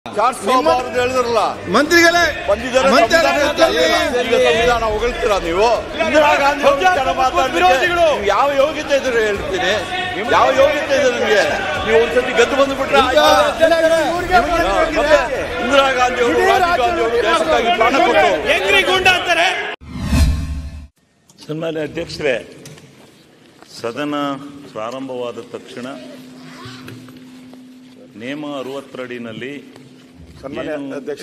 ಹೇಳಿದ್ರಲ್ಲ ಮಂತ್ರಿಗಳೇ ಸಂವಿಧಾನ ಹೊಗಳ್ತೀರಾ ನೀವು? ಇಂದಿರಾ ಗಾಂಧಿ ವಿರೋಧಿಗಳು ಯಾವ ಯೋಗ್ಯತೆ ಇದ್ರೆ ಹೇಳ್ತೀನಿ, ಯಾವ ಯೋಗ್ಯತೆ ಇದೆ ನಿಮಗೆ? ನೀವು ಒಂದ್ಸತಿ ಗೆದ್ದು ಬಂದ್ಬಿಟ್ರೆ ಇಂದಿರಾ ಗಾಂಧಿ ಅವರು, ರಾಜೀವ್ ಗಾಂಧಿ ಅವರು ದೇಶಕ್ಕಾಗಿ ಪ್ರಾಣ ಕೊಟ್ಟರು. ಸನ್ಮಾನ್ಯ ಅಧ್ಯಕ್ಷರೇ, ಸದನ ಪ್ರಾರಂಭವಾದ ತಕ್ಷಣ ನಿಯಮ 60 ಅಡಿನಲ್ಲಿ ಸನ್ಮಾನ್ಯ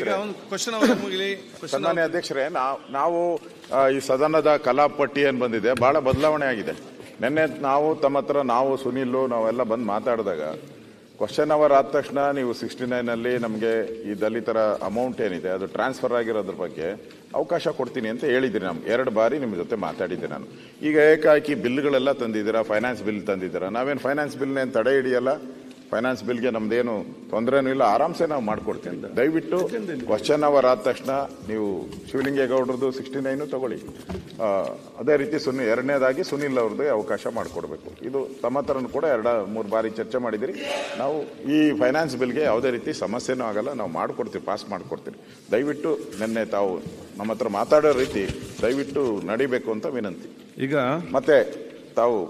ಅಧ್ಯಕ್ಷರೇ, ನಾವು ಈ ಸದನದ ಕಲಾಪಟ್ಟಿ ಏನು ಬಂದಿದೆ ಬಹಳ ಬದಲಾವಣೆ ಆಗಿದೆ. ನಿನ್ನೆ ನಾವು ಸುನೀಲ್ ನಾವೆಲ್ಲ ಬಂದು ಮಾತಾಡಿದಾಗ ಕ್ವಶನ್ ಅವರ್ ಆದ ತಕ್ಷಣ ನೀವು 69ನಲ್ಲಿ ನಮಗೆ ಈ ದಲಿತರ ಅಮೌಂಟ್ ಏನಿದೆ ಅದು ಟ್ರಾನ್ಸ್ಫರ್ ಆಗಿರೋದ್ರ ಬಗ್ಗೆ ಅವಕಾಶ ಕೊಡ್ತೀನಿ ಅಂತ ಹೇಳಿದ್ದೀನಿ. ನಮ್ಗೆ 2 ಬಾರಿ ನಿಮ್ಮ ಜೊತೆ ಮಾತಾಡಿದ್ದೆ ನಾನು. ಈಗ ಏಕಾಏಕಿ ಬಿಲ್ಗಳೆಲ್ಲ ತಂದಿದ್ದೀರಾ, ಫೈನಾನ್ಸ್ ಬಿಲ್ ತಂದಿದ್ದೀರಾ. ನಾವೇನು ಫೈನಾನ್ಸ್ ಬಿಲ್ನೇನು ತಡೆ ಹಿಡಿಯಲ್ಲ, ಫೈನಾನ್ಸ್ ಬಿಲ್ಗೆ ನಮ್ದೇನು ತೊಂದರೆನೂ ಇಲ್ಲ, ಆರಾಮ್ಸೆ ನಾವು ಮಾಡ್ಕೊಡ್ತೀನಿ. ದಯವಿಟ್ಟು ಕ್ವಶನ್ ಅವರ್ ಆದ ತಕ್ಷಣ ನೀವು ಶಿವಲಿಂಗೇಗೌಡರದು 69 ತಗೊಳ್ಳಿ. ಅದೇ ರೀತಿ ಎರಡನೇದಾಗಿ ಸುನೀಲ್ ಅವ್ರದ್ದು ಅವಕಾಶ ಮಾಡಿಕೊಡ್ಬೇಕು. ಇದು ತಮ್ಮ ಹತ್ರನೂ ಕೂಡ 2-3 ಬಾರಿ ಚರ್ಚೆ ಮಾಡಿದಿರಿ. ನಾವು ಈ ಫೈನಾನ್ಸ್ ಬಿಲ್ಗೆ ಯಾವುದೇ ರೀತಿ ಸಮಸ್ಯೆನೂ ಆಗಲ್ಲ, ನಾವು ಮಾಡಿಕೊಡ್ತೀವಿ, ಪಾಸ್ ಮಾಡಿಕೊಡ್ತೀವಿ. ದಯವಿಟ್ಟು ನಿನ್ನೆ ತಾವು ನಮ್ಮ ಹತ್ರ ಮಾತಾಡೋ ರೀತಿ ದಯವಿಟ್ಟು ನಡಿಬೇಕು ಅಂತ ವಿನಂತಿ. ಈಗ ಮತ್ತೆ ತಾವು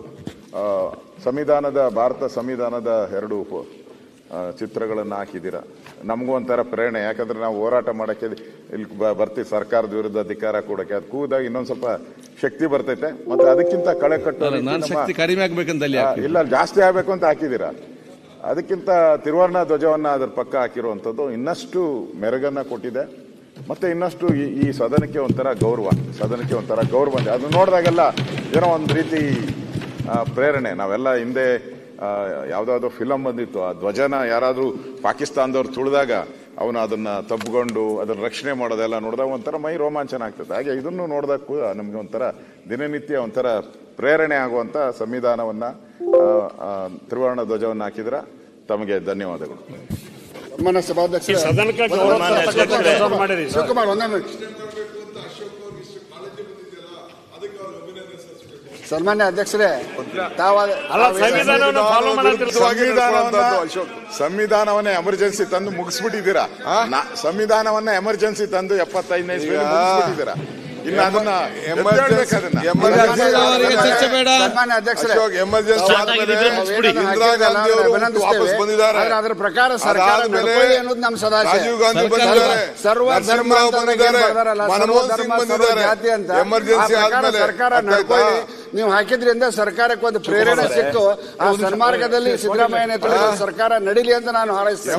ಭಾರತ ಸಂವಿಧಾನದ 2 ಚಿತ್ರಗಳನ್ನು ಹಾಕಿದ್ದೀರಾ. ನಮಗೂ ಒಂಥರ ಪ್ರೇರಣೆ, ಯಾಕಂದ್ರೆ ನಾವು ಹೋರಾಟ ಮಾಡಕ್ಕೆ ಇಲ್ಲಿ ಬರ್ತೀವಿ, ಸರ್ಕಾರದ ವಿರುದ್ಧ ಅಧಿಕಾರ ಕೊಡಕ್ಕೆ. ಅದು ಕೂದಾಗ ಇನ್ನೊಂದು ಸ್ವಲ್ಪ ಶಕ್ತಿ ಬರ್ತೈತೆ. ಮತ್ತೆ ಅದಕ್ಕಿಂತ ಕಳೆ ಕಟ್ಟೋ ಕಡಿಮೆ ಆಗ್ಬೇಕಂತಲ್ಲಿ ಇಲ್ಲ, ಜಾಸ್ತಿ ಆಗ್ಬೇಕು ಅಂತ ಹಾಕಿದ್ದೀರಾ. ಅದಕ್ಕಿಂತ ತಿರುವರ್ಣ ಧ್ವಜವನ್ನ ಅದ್ರ ಪಕ್ಕ ಹಾಕಿರುವಂಥದ್ದು ಇನ್ನಷ್ಟು ಮೆರುಗನ್ನ ಕೊಟ್ಟಿದೆ. ಮತ್ತೆ ಇನ್ನಷ್ಟು ಈ ಸದನಕ್ಕೆ ಒಂಥರ ಗೌರವ ಬಂದಿದೆ. ಅದು ನೋಡಿದಾಗೆಲ್ಲ ಏನೋ ಒಂದು ರೀತಿ ಪ್ರೇರಣೆ. ನಾವೆಲ್ಲ ಹಿಂದೆ ಯಾವುದಾದ್ರು ಫಿಲಮ್ ಬಂದಿತ್ತು, ಆ ಧ್ವಜನ ಯಾರಾದ್ರೂ ಪಾಕಿಸ್ತಾನದವ್ರು ತುಳಿದಾಗ ಅವನು ಅದನ್ನ ತಬ್ಕೊಂಡು ಅದನ್ನ ರಕ್ಷಣೆ ಮಾಡೋದೆಲ್ಲ ನೋಡಿದಾಗ ಒಂಥರ ಮೈ ರೋಮಾಂಚನ ಆಗ್ತದೆ. ಹಾಗೆ ಇದನ್ನು ನೋಡಿದಾಗ ನಮ್ಗೆ ಒಂಥರ ದಿನನಿತ್ಯ ಒಂಥರ ಪ್ರೇರಣೆ ಆಗುವಂತ ಸಂವಿಧಾನವನ್ನ ತ್ರಿವರ್ಣ ಧ್ವಜವನ್ನ ಹಾಕಿದ್ರ ತಮಗೆ ಧನ್ಯವಾದಗಳು. ಸನ್ಮಾನ್ಯ ಅಧ್ಯಕ್ಷರೇ, ಸಂವಿಧಾನವನ್ನ ಎಮರ್ಜೆನ್ಸಿ ತಂದು ಮುಗಿಸ್ಬಿಟ್ಟಿದ್ದೀರಾ. ಸಂವಿಧಾನವನ್ನ ಎಮರ್ಜೆನ್ಸಿ ತಂದು 75ನೇ ಇಸ್ವಿಯಲ್ಲಿ ಮುಗಿಸ್ಬಿಟ್ಟಿದ್ದೀರಾ. ಇನ್ನು ಅದನ್ನ ಅದರ ಪ್ರಕಾರ ಸರ್ಕಾರ ನಮ್ಮ ಸದಾಶಯ ರಾಜೀವ್ ಗಾಂಧಿ ಸರ್ವ ಧರ್ಮ ಜಾತಿ ಅಂತ ಸರ್ಕಾರ ನಡ್ಕೊಳ್ಳಿ. ನೀವು ಹಾಕಿದ್ರಿಂದ ಸರ್ಕಾರಕ್ಕೆ ಒಂದು ಪ್ರೇರಣೆ ಸಿಕ್ಕು ಆ ಸನ್ಮಾರ್ಗದಲ್ಲಿ ಸಿದ್ದರಾಮಯ್ಯ ನೇತೃತ್ವದ ಸರ್ಕಾರ ನಡೀಲಿ ಅಂತ ನಾನು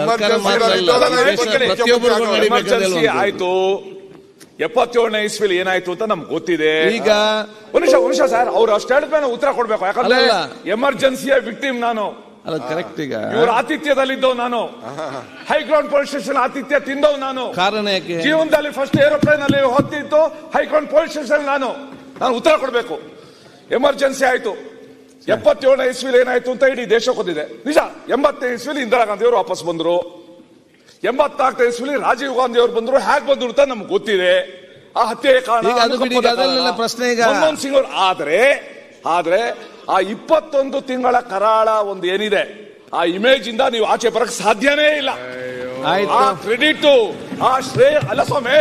ಹಾರೈಸ್ತೇನೆ. ಆಯ್ತು, 77ನೇ ಇಸ್ವಿಲಿ ಏನಾಯ್ತು ಅಂತ ನಮ್ಗೆ ಗೊತ್ತಿದೆ. ಈಗ ವಂಶ ಸರ್, ಅವ್ರು ಅಷ್ಟು ಹೇಳಿದ್ಮೇಲೆ ಉತ್ತರ ಕೊಡ್ಬೇಕು. ಯಾಕಂದ್ರೆ ಎಮರ್ಜೆನ್ಸಿಯ ವಿಕ್ಟಿಮ್ ನಾನು. ಕರೆಕ್ಟ್. ಈಗ ಇವ್ರ ಆತಿಥ್ಯದಲ್ಲಿದ್ದವ್ ನಾನು, ಹೈಗ್ರೌಂಡ್ ಪೊಲೀಸ್ ಸ್ಟೇಷನ್ ಆತಿಥ್ಯ ತಿಂದವ್ ನಾನು. ಕಾರಣ ಜೀವನದಲ್ಲಿ ಫಸ್ಟ್ ಏರೋಪ್ಲೇನ್ ಅಲ್ಲಿ ಹೊತ್ತಿತ್ತು ಹೈಗ್ರೌಂಡ್ ಪೊಲೀಸ್ ಸ್ಟೇಷನ್ ನಾನು ಉತ್ತರ ಕೊಡ್ಬೇಕು. ಎಮರ್ಜೆನ್ಸಿ ಆಯ್ತು, 77ನೇ ಇಸ್ವಿಲಿ ಏನಾಯ್ತು ಅಂತ ಇಡೀ ದೇಶ ಗೊತ್ತಿದೆ. ನಿಜ, 80ನೇ ಇಸ್ವಿಲಿ ಇಂದಿರಾ ಗಾಂಧಿ ಅವರು ವಾಪಸ್ ಬಂದ್ರು, 84ನೇ ಇಸ್ವಿಲಿ ರಾಜೀವ್ ಗಾಂಧಿ ಅವರು ಬಂದ್ರು. ಹೇಗೆ ಬಂದ್ರು ಅಂತ ನಮ್ಗೆ ಗೊತ್ತಿದೆ. ಆ ಹತ್ಯೆ ಕಾರಣ ಪ್ರಶ್ನೆ ಮನಮೋಹನ್ ಸಿಂಗ್ ಅವರು. ಆದ್ರೆ ಆ 21 ತಿಂಗಳ ಕರಾಳ ಒಂದು ಏನಿದೆ, ಆ ಇಮೇಜ್ ಇಂದ ನೀವು ಆಚೆ ಬರಕ್ ಸಾಧ್ಯನೇ ಇಲ್ಲ. ಆ ಕ್ರೆಡಿಟ್, ಆ ಶ್ರೇಯ ಅಲ್ಲ ಸ್ವಾಮಿ.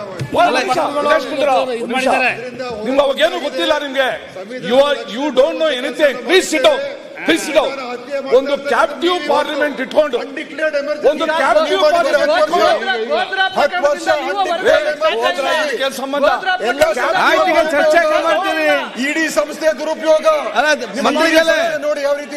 ನಿಮ್ಗೆ ಅವಾಗೇನು ಗೊತ್ತಿಲ್ಲ. ನಿಮ್ಗೆ you don't know anything. Please sit down. ಒಂದು ಕ್ಯಾಪ್ಟಿವ್ ಪಾರ್ಲಿಮೆಂಟ್ ಇಟ್ಕೊಂಡು ಸಂಬಂಧ ಇಡೀ ಸಂಸ್ಥೆಯ ದುರುಪಯೋಗ ನೋಡಿ ಯಾವ ರೀತಿ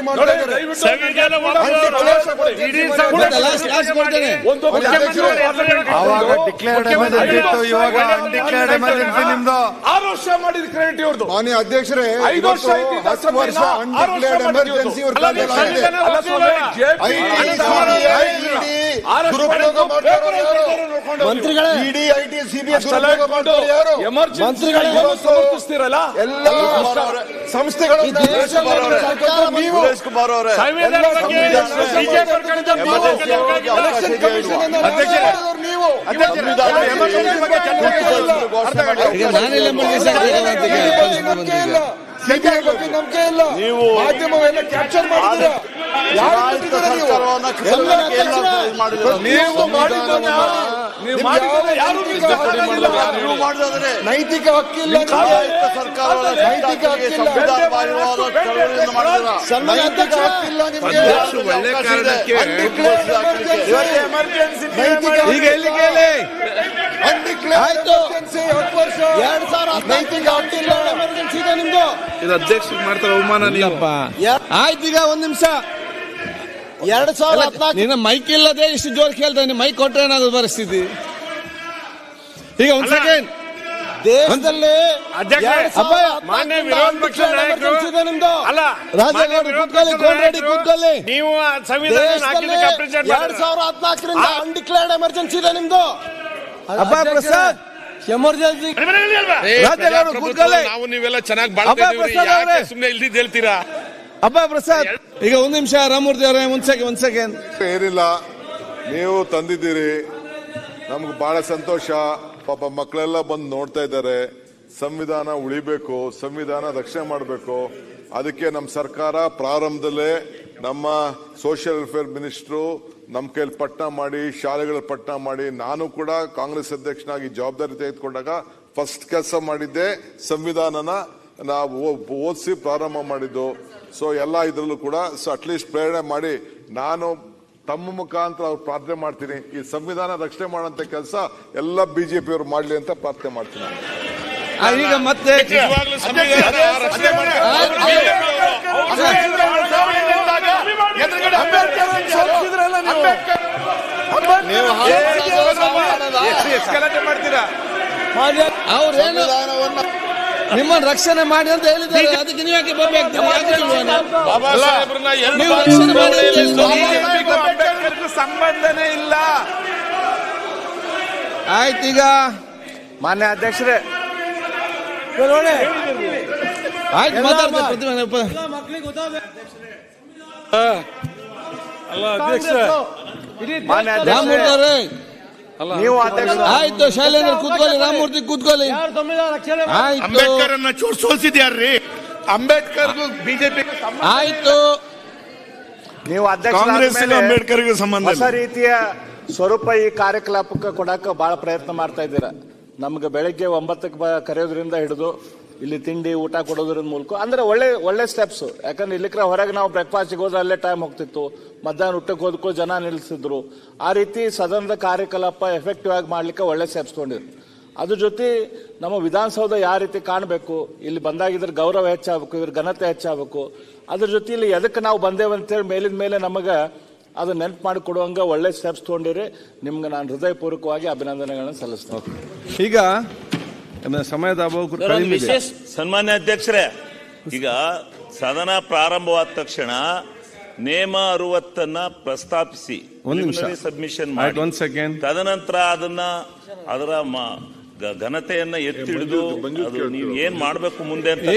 ಮಾಡಿದ ಕ್ರೆಡಿಟ್ ಇವ್ರದ್ದು. ಮಾನ್ಯ ಅಧ್ಯಕ್ಷರೇ, 5 ವರ್ಷ ಮಂತ್ರಿಗಳೇ, ಇಡಿ ಐಟಿ ಸಿಬಿಐ ಸಮರ್ಥಿಸ್ತೀರಲ್ಲ ಎಲ್ಲ ಸಂಸ್ಥೆಗಳು. ನೀವು ಸಿಬಿಐ ಬಗ್ಗೆ ನಂಬಿಕೆ ಇಲ್ಲ. ನೀವು ಮಾಧ್ಯಮವೆಲ್ಲ ಕ್ಯಾಪ್ಚರ್ ಮಾಡಿದ್ದೀರಾ. ನೈತಿಕ ಹಕ್ಕಿಲ್ಲ ಇದು ಅಧ್ಯಕ್ಷ ಮಾಡ್ತಾರೆ ಅವಮಾನ. ಆಯ್ತು, ಈಗ ಒಂದ್ ನಿಮಿಷ. 2014 ನಿನ್ನ ಮೈಕ್ ಇಲ್ಲದೆ ಇಷ್ಟು ಜೋರ್ ಕೇಳ್ತಾನೆ. ಮೈಕ್ ಕೊಟ್ರೆ ಏನಾಗೋದು ಪರಿಸ್ಥಿತಿ? ಈಗ ಒಂದ್ ಸೆಕೆಂಡ್. ದೇಶದಲ್ಲಿ ಮಾನ್ಯ ವಿರೋಧ ಪಕ್ಷ ನಾಯಕರು ರಾಜೇಗೌಡರು ಕೂತ್ಕೊಳ್ಳಿ, ಕೋನ್ರೆಡ್ಡಿ ಕೂತ್ಕೊಳ್ಳಿ. ನೀವು ಸಂವಿಧಾನ 2014ರಿಂದ ಅನ್ಡಿಕ್ಲೇರ್ಡ್ ಎಮರ್ಜೆನ್ಸಿ ಇದೆ ನಿಮ್ದು. ಅಬ್ಬಾ ಪ್ರಸಾದ್ ಎಮರ್ಜೆನ್ಸಿ. ರಾಜೇಗೌಡರು ಕೂತ್ಕೊಳ್ಳಿ. ನಾವು ನೀವೆಲ್ಲ ಚೆನ್ನಾಗಿ ಬಾಳ್ತಿದ್ದೀವಿ, ಸುಮ್ಮನೆ ಇಲ್ದಿದ್ದು ಹೇಳ್ತೀರಾ? ಅಬ್ಬಾ ಪ್ರಸಾದ್, ಈಗ ಒಂದ್ ನಿಮಿಷ. ರಾಮಮೂರ್ತಿ ಅವರೇ ಒಂದ್ ಸೆಕೆಂಡ್. ಏನಿಲ್ಲ, ನೀವು ತಂದಿದ್ದೀರಿ, ನಮ್ಗೆ ಬಹಳ ಸಂತೋಷ. ಪಾಪ ಮಕ್ಕಳೆಲ್ಲ ಬಂದು ನೋಡ್ತಾ ಇದ್ದಾರೆ. ಸಂವಿಧಾನ ಉಳಿಬೇಕು, ಸಂವಿಧಾನ ರಕ್ಷಣೆ ಮಾಡಬೇಕು. ಅದಕ್ಕೆ ನಮ್ಮ ಸರ್ಕಾರ ಪ್ರಾರಂಭದಲ್ಲೇ ನಮ್ಮ ಸೋಷಿಯಲ್ ವೆಲ್ಫೇರ್ ಮಿನಿಸ್ಟ್ರು ನಮ್ಮ ಕೈಲಿ ಪಟ್ಟ ಮಾಡಿ, ಶಾಲೆಗಳ ಪಟ್ಟ ಮಾಡಿ, ನಾನು ಕೂಡ ಕಾಂಗ್ರೆಸ್ ಅಧ್ಯಕ್ಷನಾಗಿ ಜವಾಬ್ದಾರಿ ತೆಗೆದುಕೊಂಡಾಗ ಫಸ್ಟ್ ಕೆಲಸ ಮಾಡಿದ್ದೆ ಸಂವಿಧಾನನ ನಾವು ಓದಿಸಿ ಪ್ರಾರಂಭ ಮಾಡಿದ್ದು. ಸೊ ಎಲ್ಲ ಇದರಲ್ಲೂ ಕೂಡ ಅಟ್ಲೀಸ್ಟ್ ಪ್ರೇರಣೆ ಮಾಡಿ ನಾನು ತಮ್ಮ ಮುಖಾಂತರ ಅವ್ರು ಪ್ರಾರ್ಥನೆ ಮಾಡ್ತೀನಿ, ಈ ಸಂವಿಧಾನ ರಕ್ಷಣೆ ಮಾಡುವಂತ ಕೆಲಸ ಎಲ್ಲ ಬಿಜೆಪಿ ಅವರು ಮಾಡ್ಲಿ ಅಂತ ಪ್ರಾರ್ಥನೆ ಮಾಡ್ತೀನಿ. ಈಗ ಮತ್ತೆ ಅವ್ರೇನು ನಿಮ್ಮನ್ನು ರಕ್ಷಣೆ ಮಾಡಿ ಅಂತ ಹೇಳಿದ್ದಾರೆ. ಅದಕ್ಕೆ ನೀವು ಯಾಕೆ ಸಂಬಂಧನೇ ಇಲ್ಲ. ಆಯ್ತು, ಈಗ ಮಾನ್ಯ ಅಧ್ಯಕ್ಷರೇ ಆಯ್ತು ಮಾತಾಡ್ತಾರೆ. ರಾಮಮೂರ್ತಿ ಅವರೇ ನೀವು ಅಧ್ಯಕ್ಷ ಆಯ್ತು. ಶೈಲೇಂದ್ರ ಕೂತ್ಕೊಳ್ಳಿ, ರಾಮಮೂರ್ತಿ ಕೂತ್ಕೊಳ್ಳಿ. ಅಂಬೇಡ್ಕರ್ ಅನ್ನ ಸೋಲ್ಸಿದ್ಯಾರ್ರಿ? ಅಂಬೇಡ್ಕರ್ ಬಿಜೆಪಿ ಆಯ್ತು. ನೀವು ಅಧ್ಯಕ್ಷ ಅಂಬೇಡ್ಕರ್ಗೆ ಸಂಬಂಧ ಹೊಸ ರೀತಿಯ ಸ್ವರೂಪ ಈ ಕಾರ್ಯಕಲಾಪಕ್ಕೆ ಕೊಡಕ್ಕೆ ಬಹಳ ಪ್ರಯತ್ನ ಮಾಡ್ತಾ ಇದ್ದೀರಾ. ನಮ್ಗೆ ಬೆಳಗ್ಗೆ 9ಕ್ಕೆ ಕರೆಯೋದ್ರಿಂದ ಹಿಡಿದು ಇಲ್ಲಿ ತಿಂಡಿ ಊಟ ಕೊಡೋದ್ರಿಂದ ಮೂಲಕ ಅಂದ್ರೆ ಒಳ್ಳೆ ಸ್ಟೆಪ್ಸ್. ಯಾಕಂದ್ರೆ ಇಲ್ಲಿಕ್ರ ಹೊರಗೆ ನಾವು ಬ್ರೇಕ್ಫಾಸ್ಟ್ಗೆ ಹೋದ್ರೆ ಅಲ್ಲೇ ಟೈಮ್ ಹೋಗ್ತಿತ್ತು, ಮಧ್ಯಾಹ್ನ ಊಟಕ್ಕೆ ಹೋದಕ್ಕೂ ಜನ ನಿಲ್ಲಿಸಿದ್ರು. ಆ ರೀತಿ ಸದನದ ಕಾರ್ಯಕಲಾಪ ಎಫೆಕ್ಟಿವ್ ಆಗಿ ಮಾಡ್ಲಿಕ್ಕೆ ಒಳ್ಳೆ ಸ್ಟೆಪ್ಸ್ ತೊಗೊಂಡಿದ್ರು. ಅದ್ರ ಜೊತೆ ನಮ್ಮ ವಿಧಾನಸೌಧ ಯಾವ ರೀತಿ ಕಾಣಬೇಕು, ಇಲ್ಲಿ ಬಂದಾಗಿದ್ರ ಗೌರವ ಹೆಚ್ಚಾಗಬೇಕು, ಇದ್ರ ಘನತೆ ಹೆಚ್ಚಾಗಬೇಕು. ಅದ್ರ ಜೊತೆ ಇಲ್ಲಿ ಎದಕ್ಕೆ ನಾವು ಬಂದೇವಂತೇಳಿ ಮೇಲಿನ ಮೇಲೆ ನಮಗೆ ಅದು ನೆನಪು ಮಾಡಿ ಕೊಡುವಂಗ ಒಳ್ಳೆ ಸ್ಟೆಪ್ಸ್ ತೊಗೊಂಡಿರಿ. ನಿಮ್ಗೆ ನಾನು ಹೃದಯಪೂರ್ವಕವಾಗಿ ಅಭಿನಂದನೆಗಳನ್ನು ಸಲ್ಲಿಸ್ತೇನೆ. ಈಗ ಸಮಯದ ಸನ್ಮಾನ್ಯ ಅಧ್ಯಕ್ಷರೇ, ಈಗ ಸದನ ಪ್ರಾರಂಭವಾದ ತಕ್ಷಣ ನೇಮ 60 ಪ್ರಸ್ತಾಪಿಸಿ ಸಬ್ಮಿಷನ್ ಮಾಡಿ, ತದನಂತರ ಅದರ ಘನತೆಯನ್ನ ಎತ್ತಿಡಿದು ನೀವು ಏನ್ ಮಾಡ್ಬೇಕು ಮುಂದೆ ಅಂತ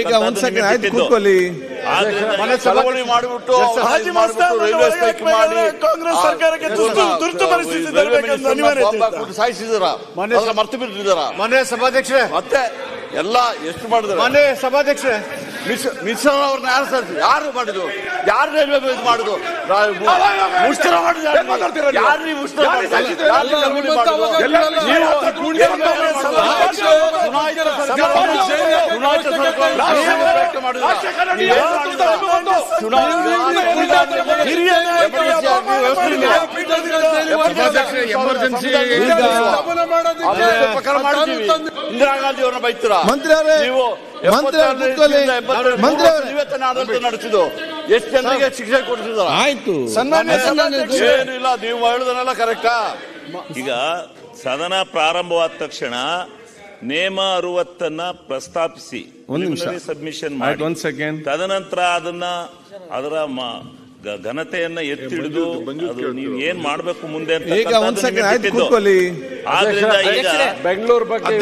ಚಳವಳಿ ಮಾಡಿಬಿಟ್ಟು ಕಾಂಗ್ರೆಸ್ ಸರ್ಕಾರಕ್ಕೆ ತುರ್ತು ಪರಿಸ್ಥಿತಿ ಸಾಯಿಸಿದಾರ, ಮರ್ತು ಬಿಟ್ಟಿದ್ದಾರ. ಮನೆ ಸಭಾಧ್ಯಕ್ಷರೇ ಮತ್ತೆ ಎಲ್ಲ ಎಷ್ಟು ಮಾಡಿದ್ರು? ಮನೆ ಸಭಾಧ್ಯಕ್ಷರೇ ಮಿಶ್ರ ಅವ್ರನ್ನ ಯಾರು ಮಾಡಿದ್ರು? ಯಾರು ರೈಲ್ವೆ ಇದು ಮಾಡುದು? ಮುಷ್ಕರ ಇಂದಿರಾ ಗಾಂಧಿ ಅವ್ರನ್ನ ಬೈತೀರಾ? ಮಂತ್ರಿ ನಡೆಸಿದ್ದು ಎಷ್ಟು ಜನರಿಗೆ ಶಿಕ್ಷೆ ಕೊಡಿಸಿದಾರ? ಆಯ್ತು, ಏನಿಲ್ಲ, ನೀವು ಹೇಳುದನ್ನೆಲ್ಲ ಕರೆಕ್ಟಾ? ಈಗ ಸದನ ಪ್ರಾರಂಭವಾದ ತಕ್ಷಣ ನೇಮ 60 ಪ್ರಸ್ತಾಪಿಸಿ ಸಬ್ಮಿಷನ್ ಮಾಡಿ, ತದನಂತರ ಅದರ ಘನತೆಯನ್ನ ಎತ್ತಿಡಿದು ನೀವು ಏನ್ ಮಾಡ್ಬೇಕು ಮುಂದೆ ಅಂತ ಬೆಂಗಳೂರು ಬಗ್ಗೆ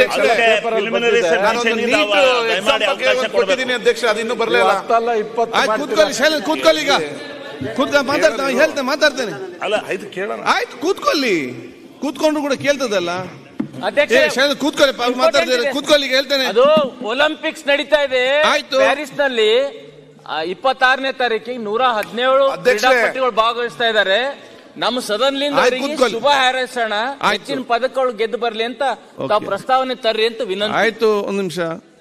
ಅಧ್ಯಕ್ಷ ಅದಿನ್ನೂ ಬರಲಿಲ್ಲ. ಕೂತ್ಕೊಳ್ಳಿ, ಈಗ ಮಾತಾಡ್ತೇನೆ. ಅಲ್ಲ ಆಯ್ತು, ಕೇಳೋಣ. ಆಯ್ತು, ಕೂತ್ಕೊಳ್ಳಿ. ಕೂತ್ಕೊಂಡ್ರು ಕೂಡ ಕೇಳ್ತದಲ್ಲ. ಕೂತ್ಕೊಳ್ಳಿ, ಮಾತಾಡ್ತಾರೆ. ಕೂತ್ಕೊಳ್ಳಿ, ಹೇಳ್ತೇನೆ. ಅದು ಒಲಿಂಪಿಕ್ಸ್ ನಡೀತಾ ಇದೆ ಪ್ಯಾರಿಸ್ ನಲ್ಲಿ. 26ನೇ ತಾರೀಕಿಗೆ 117 ಕ್ರೀಡಾಪಟುಗಳು ಭಾಗವಹಿಸ್ತಾ ಇದ್ದಾರೆ. ನಮ್ಮ ಸದನ್ಲಿಂದ ಶುಭ ಹಾರೈಸೋಣ, ಹೆಚ್ಚಿನ ಪದಕಗಳು ಗೆದ್ದು ಬರ್ಲಿ ಅಂತ ತಾವು ಪ್ರಸ್ತಾವನೆ ತರ್ರಿ ಅಂತ ವಿನಂತಿ. ಆಯ್ತು, ಒಂದು ನಿಮಿಷ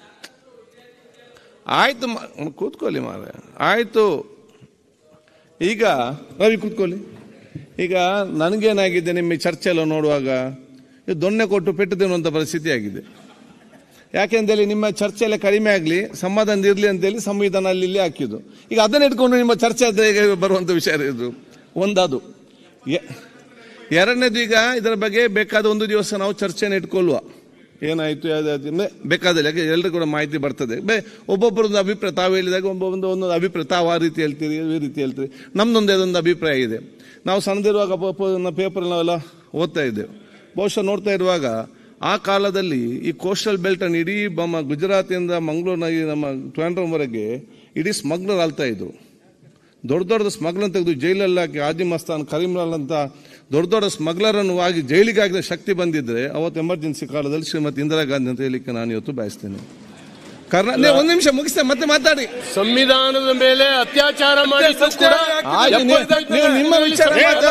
ಆಯ್ತು, ಕೂತ್ಕೊಳ್ಳಿ ಮಾರ್ರೆ. ಆಯ್ತು, ಈಗ ರವಿ ಕೂತ್ಕೊಳ್ಳಿ. ಈಗ ನನಗೇನಾಗಿದೆ, ನಿಮ್ಮ ಚರ್ಚೆ ಎಲ್ಲ ನೋಡುವಾಗ ದೊಣ್ಣೆ ಕೊಟ್ಟು ಪೆಟ್ಟು ತಿನ್ನುವಂಥ ಪರಿಸ್ಥಿತಿ ಆಗಿದೆ. ಯಾಕೆಂದೇಳಿ ನಿಮ್ಮ ಚರ್ಚೆ ಎಲ್ಲ ಕಡಿಮೆ ಆಗಲಿ, ಸಮಾಧಾನ ಇರಲಿ ಅಂತೇಳಿ ಸಂವಿಧಾನ ಅಲ್ಲಿ ಹಾಕಿದ್ದು. ಈಗ ಅದನ್ನ ಇಟ್ಕೊಂಡು ನಿಮ್ಮ ಚರ್ಚೆ ಬರುವಂಥ ವಿಷಯ ಇದು ಒಂದದು. ಎರಡನೇದು, ಈಗ ಇದರ ಬಗ್ಗೆ ಬೇಕಾದ ಒಂದು ದಿವಸ ನಾವು ಚರ್ಚೆನ ಇಟ್ಕೊಳ್ಳುವ. ಏನಾಯ್ತು ಬೇಕಾದಲ್ಲಿ, ಯಾಕೆ ಎಲ್ಲರೂ ಕೂಡ ಮಾಹಿತಿ ಬರ್ತದೆ. ಒಬ್ಬೊಬ್ಬರೊಂದು ಅಭಿಪ್ರಾಯ, ತಾವು ಹೇಳಿದಾಗ ಒಂದೊಂದು ಅಭಿಪ್ರಾಯ, ತಾವು ಆ ರೀತಿ ಹೇಳ್ತೀರಿ, ಈ ರೀತಿ ಹೇಳ್ತೀರಿ. ನಮ್ದೊಂದು ಅದೊಂದು ಅಭಿಪ್ರಾಯ ಇದೆ. ನಾವು ಸಣ್ಣದಿರುವಾಗ ಪೇಪರ್ ನಾವೆಲ್ಲ ಓದ್ತಾ ಇದ್ದೇವೆ. ಬಹುಶಃ ನೋಡ್ತಾ ಇರುವಾಗ ಆ ಕಾಲದಲ್ಲಿ ಈ ಕೋಸ್ಟಲ್ ಬೆಲ್ಟ್ ಅನ್ನು ಇಡೀ ಗುಜರಾತಿಂದ ಮಂಗಳೂರಿನಾಗಿ ನಮ್ಮ ಟ್ರ್ಯಾಂಡ್ರಮ್ವರೆಗೆ ಇಡೀ ಸ್ಮಗ್ಲರ್ ಆಳ್ತಾ ಇದ್ರು. ದೊಡ್ಡ ದೊಡ್ಡ ಸ್ಮಗ್ಲರ್ ತೆಗೆದು ಜೈಲಲ್ಲಿ ಹಾಕಿ ಆಜಿ ಮಸ್ತಾನ್, ಕರೀಂಲಾಲ್ ಅಂತ ದೊಡ್ಡ ದೊಡ್ಡ ಸ್ಮಗ್ಲರ್ ಅನ್ನು ಆಗಿ ಜೈಲಿಗೆ ಹಾಕಿದ ಶಕ್ತಿ ಬಂದಿದ್ರೆ ಅವತ್ತು ಎಮರ್ಜೆನ್ಸಿ ಕಾಲದಲ್ಲಿ ಶ್ರೀಮತಿ ಇಂದಿರಾ ಗಾಂಧಿ ಅಂತ ಹೇಳಿಕ್ಕೆ ನಾನು ಇವತ್ತು ಬಯಸ್ತೇನೆ. ಒಂದು ನಿಮಿಷ ಮುಗಿಸ್ತೇ ಮತ್ತೆ ಮಾತಾಡಿ. ಸಂವಿಧಾನದ ಮೇಲೆ ಅತ್ಯಾಚಾರ ಮಾಡಿ ನಿಮ್ಮ ವಿಚಾರ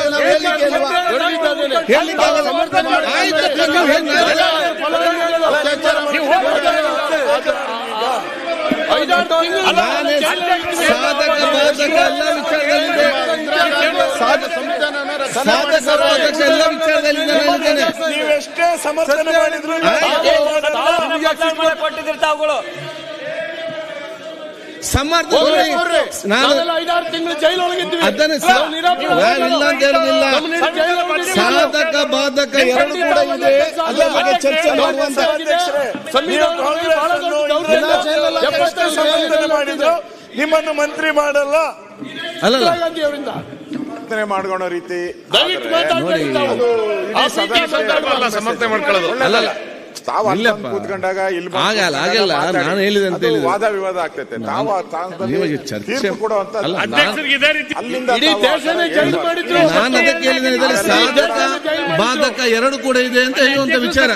ನೀವೆಷ್ಟೇ ಸಮರ್ಥನೆ ಮಾಡಿದ್ರು ಕೊಟ್ಟಿದ್ರು ತಾವುಗಳು. ನಾನು 5-6 ತಿಂಗಳು ಜೈಲೊಳಗಿದ್ವಿ. ಅದನ್ನೇ ಇಲ್ಲ ಅಂತ ಹೇಳುದಿಲ್ಲ. ಸಾಧಕ ಬಾಧಕ ಎರಡು ಕೂಡ ಇದೆ. ಅದರ ಬಗ್ಗೆ ಚರ್ಚೆ ಮಾಡುವಂತ ಮಾಡಿದ್ರು. ನಿಮ್ಮನ್ನು ಮಂತ್ರಿ ಮಾಡಲ್ಲ ಅಲ್ಲಲ್ಲ ಅವರಿಂದ ಮಾಡ್ಕೊಳ್ಳೋ ರೀತಿ ಸಮರ್ಥನೆ ಮಾಡ್ಕೊಳ್ಳೋದು ಅಲ್ಲಲ್ಲ. ಕೂತ್ಕೊಂಡಾಗ ಆಗಲ್ಲ. ನಾನು ಹೇಳಿದೆ ಅಂತ ಹೇಳಿದ್ರೆ ವಾದ ವಿವಾದ ಆಗ್ತೈತೆ. ನಿಮಗೆ ಚರ್ಚೆ ಕೊಡುವಂತ ನಾನು ಅದಕ್ಕೆ ಹೇಳಿದ್ದೇನೆ, ಸಾಧಕ ಬಾಧಕ ಎರಡು ಕೂಡ ಇದೆ ಅಂತ ಹೇಳುವಂತ ವಿಚಾರ.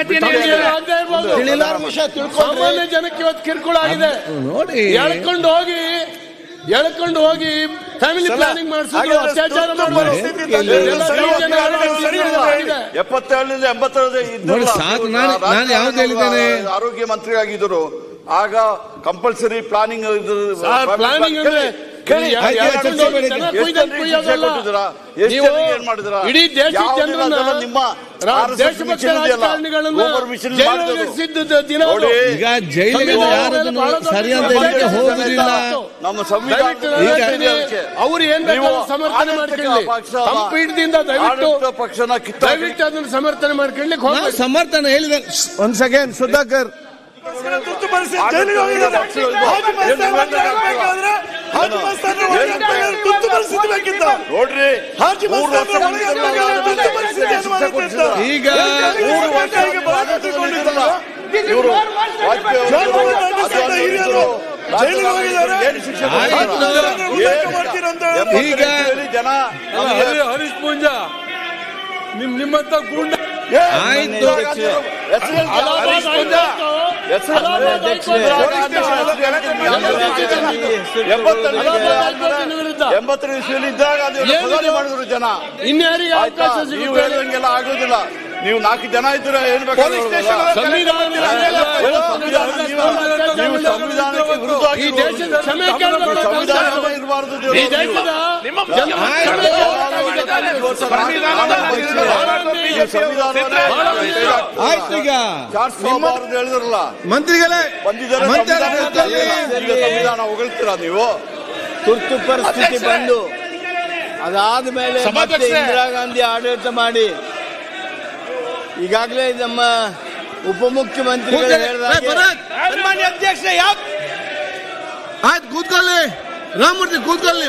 ಸಾಮಾನ್ಯ ಜನಕ್ಕೆ ಇವತ್ತು ಕಿರುಕುಳ ಆಗಿದೆ. ನೋಡಿ, ಎಳ್ಕೊಂಡು ಹೋಗಿ ಫ್ಯಾಮಿಲಿ ಪ್ಲಾನಿಂಗ್ ಮಾಡಿಸಿದ್ರು, ಅತ್ಯಾಚಾರ ನೋಡಿ ಸಾಕು. ನಾನು ಯಾವ್ದು ಹೇಳಿದ್ದೇನೆ, ಆರೋಗ್ಯ ಮಂತ್ರಿ ಆಗಿದ್ರು ಆಗ ಕಂಪಲ್ಸರಿ ಪ್ಲಾನಿಂಗ್ ಇಡೀ ದೇಶ ಜನರನ್ನ ಈಗ ಜೈಲಿಗೆ ಸರಿ ಅಂತ ಹೇಳಿದ್ರೆ ಹೋಗುದಿಲ್ಲ. ನಮ್ಮ ಸಂವಿಧಾನ ಅವ್ರು ಏನ್ ಸಮರ್ಥನೆ ಮಾಡ್ಕೊಳ್ಳಿ, ಪೀಠದಿಂದ ದಯವಿಟ್ಟು ಅದನ್ನು ಸಮರ್ಥನೆ ಮಾಡ್ಕೊಳ್ಳಿಕ್ಕೆ ಸಮರ್ಥನೆ ಹೇಳಿದೆ. ಒಂದ್ ಸೆಕೆಂಡ್ ಸುಧಾಕರ್, ತುರ್ತು ಪರಿಸ್ಥಿತಿ ಬೇಕಿತ್ತು ನೋಡ್ರಿ. ಈಗ ಜನ ಹರೀಶ್ ಪೂಂಜಾ ನಿಮ್ಮಂತ ಗೂಂಡ ಆಯ್ತು. ಎಂಬತ್ತರ ಇಸ್ವಿಯಲ್ಲಿದ್ದಾಗ ಮಾಡಿದ್ರು ಜನ. ಇನ್ಯಾರಿಗೆ ನೀವು ಹೇಳಿದಂಗೆಲ್ಲ ಆಗೋದಿಲ್ಲ. ನೀವು 4 ಜನ ಇದ್ರೆ ಹೇಳ್ಬೇಕು. ನೀವು ಸಂವಿಧಾನಕ್ಕೆ ವಿರುದ್ಧವಾಗಿ ಸಂವಿಧಾನ ಇರಬಾರ್ದು. ಆಯ್ತು. ಈಗ ಹೇಳಿದ್ರಲ್ಲ ಮಂತ್ರಿಗಳೇ, ಸಂವಿಧಾನ ಹೊಗಳ್ತೀರಾ ನೀವು? ತುರ್ತು ಪರಿಸ್ಥಿತಿ ಬಂದು ಅದಾದ್ಮೇಲೆ ಇಂದಿರಾ ಗಾಂಧಿ ಆಡಳಿತ ಮಾಡಿ ಈಗಾಗಲೇ ನಮ್ಮ ಉಪಮುಖ್ಯಮಂತ್ರಿಗಳು ಸನ್ಮಾನ್ಯ ಅಧ್ಯಕ್ಷ ಆಯ್ತು ಕೂತ್ಕೊಳ್ಳಿ. ರಾಮಮೂರ್ತಿ ಕೂತ್ಕೊಳ್ಳಿ.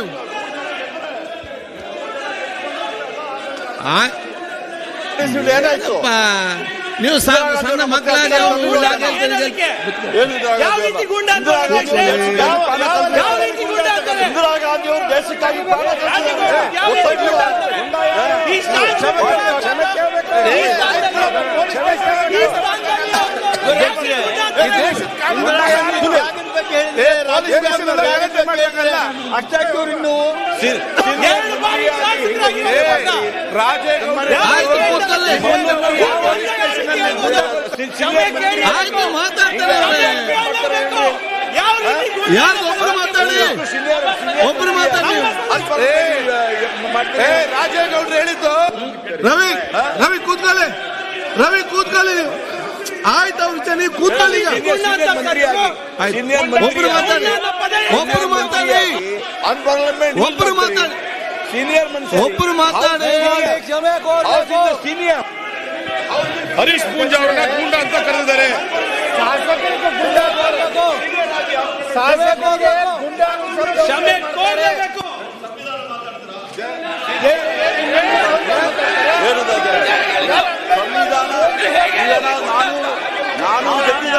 ನೀವು ಸಣ್ಣ ಮಕ್ಕಳಾಗಿ ಇಂದಿರಾ ಗಾಂಧಿ ಅವರು ದೇಶಕ್ಕಾಗಿ ಅಷ್ಟಾಗ್ತವ್ರು ಇನ್ನು ಒಬ್ಬರು ಮಾತಾಡಿ ರಾಜೇಗೌಡರು ಹೇಳಿದ್ದು ರವಿ ರವಿ ಕೂತ್ಕೊಳ್ಳಿ ರವಿ ಕೂತ್ಕೊಳ್ಳಿ ಆಯ್ತು ಅವ್ರು ಚೆನ್ನಾಗಿ ಕೂತ್ಕೊಳ್ಳಿ ಒಬ್ರು ಮಾತಾಡಿ ಒಬ್ರು ಮಾತಾಡಿ ಒಬ್ರು ಮಾತಾಡಿ ಸೀನಿಯರ್ ಒಬ್ರು ಮಾತಾಡಿ ಸೀನಿಯರ್ ಹರೀಶ್ ಪೂಂಜಾ ಅವರನ್ನ ಗೂಂಡ ಅಂತ ಕರೆದಿದ್ದಾರೆ. ನಾನು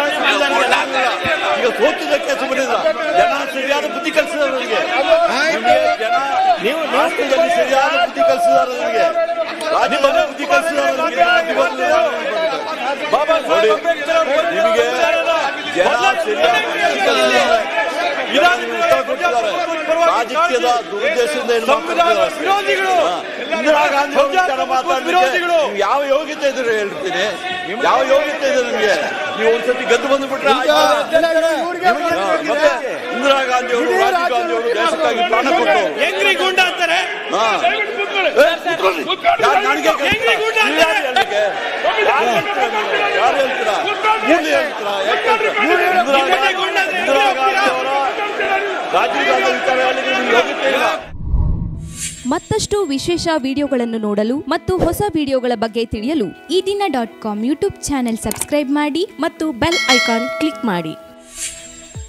ಈಗ ಸೋತಿದ್ದಕ್ಕೆ ಸುಮ್ಮನಿಲ್ಲ. ಜನ ಸರಿಯಾದ ಬುದ್ಧಿ ಕಲಿಸಿದಾರೆ ನನಗೆ. ನೀವು ರಾಷ್ಟ್ರದಲ್ಲಿ ಸರಿಯಾದ ಬುದ್ಧಿ ಕಲಿಸಿದಾರೆ ನನಗೆ. ರಾಜ್ಯದಲ್ಲಿ ಬುದ್ಧಿ ಕಲಿಸಿದಾರೆ ನನಗೆ. ಬಾಬಾ ಸಾಹೇಬ್ ಅಂಬೇಡ್ಕರ್ ನಿಮಗೆ ಜನ ಸರಿಯಾದ ಬುದ್ಧಿ ಕಲಿಸಿದ್ದಾರೆ. ರಾಜಕೀಯದ ದುರುದ್ದೇಶದಿಂದ ಇಂದಿರಾ ಗಾಂಧಿ ವಿಚಾರ ಮಾತಾಡಿದ್ರು. ಯಾವ ಯೋಗ್ಯತೆ ಇದ್ರೆ ಹೇಳ್ತೀನಿ, ಯಾವ ಯೋಗ್ಯತೆ ಇದೆ ನಿಮಗೆ? ನೀವು ಒಂದ್ಸತಿ ಗೆದ್ದು ಬಂದ್ಬಿಟ್ರೆ ಇಂದಿರಾ ಗಾಂಧಿ ಅವರು, ರಾಜೀವ್ ಗಾಂಧಿ ಅವರು ದೇಶಕ್ಕಾಗಿ ಪ್ರಾಣ ಕೊಟ್ಟರು. ಗುಂಡ ಅಂತಾರೆ. ಯಾರು ಹೇಳ್ತೀರಾ? ಇಂದಿರಾ ಗಾಂಧಿ ಅವರ, ರಾಜೀವ್ ಗಾಂಧಿ ವಿಚಾರ ಹೇಳಿದ್ರೆ ನಿಮ್ಗೆ ಯೋಗ್ಯತೆ ಇಲ್ಲ. ಮತ್ತಷ್ಟು ವಿಶೇಷ ವಿಡಿಯೋಗಳನ್ನು ನೋಡಲು ಮತ್ತು ಹೊಸ ವಿಡಿಯೋಗಳ ಬಗ್ಗೆ ತಿಳಿಯಲು ಈ ದಿನ .com ಯೂಟ್ಯೂಬ್ ಚಾನೆಲ್ ಸಬ್ಸ್ಕ್ರೈಬ್ ಮಾಡಿ ಮತ್ತು ಬೆಲ್ ಐಕಾನ್ ಕ್ಲಿಕ್ ಮಾಡಿ.